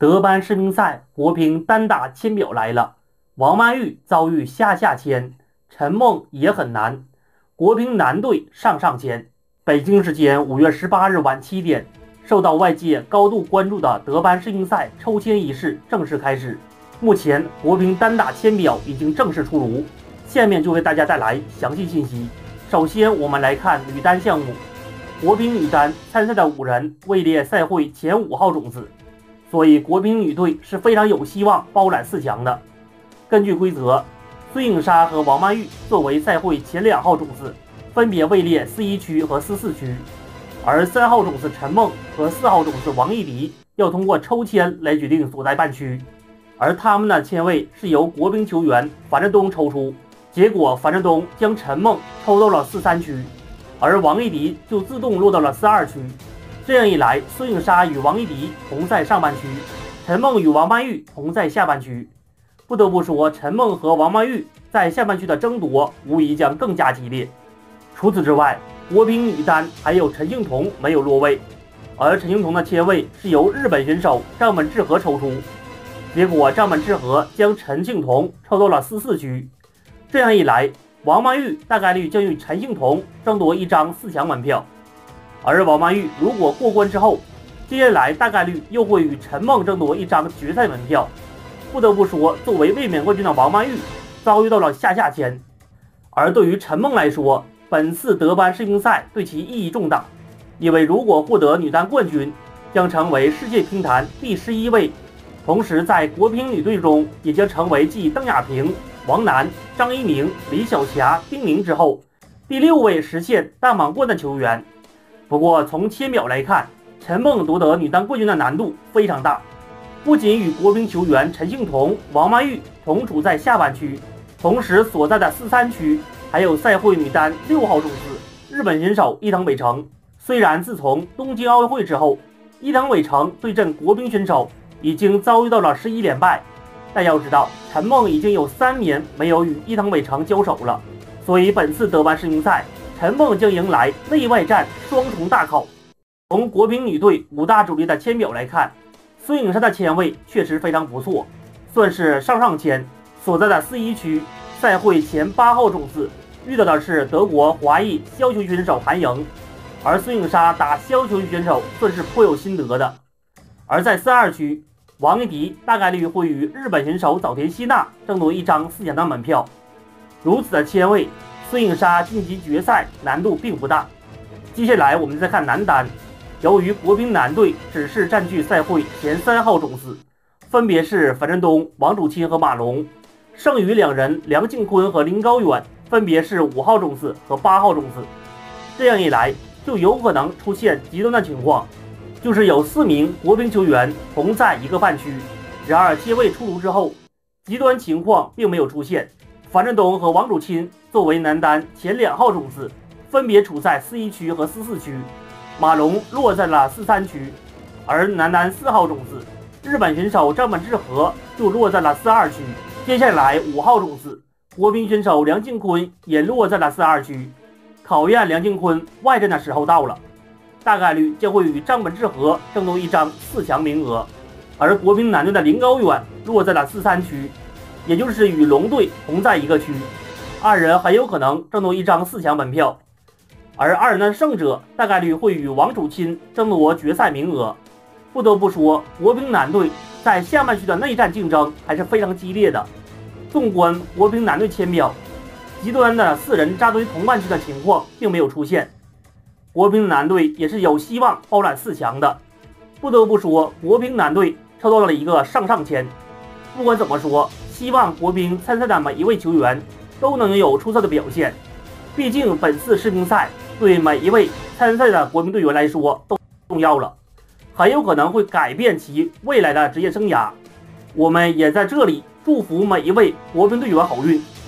德班世乒赛国乒单打签表来了，王曼玉遭遇下签，陈梦也很难，国乒男队上签。北京时间5月18日晚7点，受到外界高度关注的德班世乒赛抽签仪式正式开始。目前国乒单打签表已经正式出炉，下面就为大家带来详细信息。首先我们来看女单项目，国乒女单参赛的5人位列赛会前5号种子，所以国乒女队是非常有希望包揽4强的。根据规则，孙颖莎和王曼玉作为赛会前2号种子，分别位列4-1区和4-4区，而3号种子陈梦和4号种子王艺迪要通过抽签来决定所在半区，而他们的签位是由国乒球员樊振东抽出，结果樊振东将陈梦抽到了4-3区，而王艺迪就自动落到了4-2区。这样一来，孙颖莎与王艺迪同在上半区，陈梦与王曼玉同在下半区。不得不说，陈梦和王曼玉在下半区的争夺无疑将更加激烈。除此之外，国乒女单还有陈幸同没有落位，而陈幸同的签位是由日本选手张本智和抽出，结果张本智和将陈幸同抽到了4-4区。这样一来，王曼玉大概率将与陈幸同争夺一张4强门票，而王曼玉如果过关之后，接下来大概率又会与陈梦争夺一张决赛门票。不得不说，作为卫冕冠军的王曼玉遭遇到了下签，而对于陈梦来说，本次德班世乒赛对其意义重大，因为如果获得女单冠军，将成为世界乒坛第11位，同时在国乒女队中也将成为继邓亚萍、王楠、张怡宁、李晓霞、丁宁之后第6位实现大满贯的球员。不过从签表来看，陈梦夺得女单冠军的难度非常大，不仅与国乒球员陈幸同、王曼玉同处在下半区，同时所在的4-3区还有赛会女单6号种子日本选手伊藤美诚。虽然自从东京奥运会之后，伊藤美诚对阵国乒选手已经遭遇到了11连败，但要知道陈梦已经有3年没有与伊藤美诚交手了，所以本次德班世乒赛陈梦将迎来内外战双重大考。从国乒女队5大主力的签表来看，孙颖莎的签位确实非常不错，算是上签，所在的4-1区赛会前8号种子遇到的是德国华裔削球选手韩莹，而孙颖莎打削球选手算是颇有心得的。而在4-2区，王艺迪大概率会与日本选手早田希娜争夺一张4强的门票。如此的签位，孙颖莎晋级决赛难度并不大。接下来我们再看男单，由于国乒男队只是占据赛会前3号种子，分别是樊振东、王楚钦和马龙，剩余2人梁靖昆和林高远分别是5号种子和8号种子。这样一来，就有可能出现极端的情况，就是有4名国乒球员同在一个半区。然而签位出炉之后，极端情况并没有出现。樊振东和王楚钦作为男单前2号种子，分别处在4-1区和4-4区，马龙落在了4-3区，而男单4号种子日本选手张本智和就落在了4-2区。接下来5号种子国乒选手梁靖昆也落在了4-2区。考验梁靖昆外战的时候到了，大概率将会与张本智和争夺一张4强名额。而国乒男队的林高远落在了4-3区，也就是与龙队同在一个区，2人很有可能争夺一张4强门票。而2人的胜者大概率会与王楚钦争夺决赛名额。不得不说，国乒男队在下半区的内战竞争还是非常激烈的。纵观国乒男队签表，极端的4人扎堆同半区的情况并没有出现，国乒男队也是有希望包揽4强的。不得不说，国乒男队抽到了一个上签。不管怎么说，希望国乒参赛的每一位球员都能有出色的表现，毕竟本次世乒赛对每一位参赛的国乒队员来说都重要了，很有可能会改变其未来的职业生涯。我们也在这里祝福每一位国乒队员好运。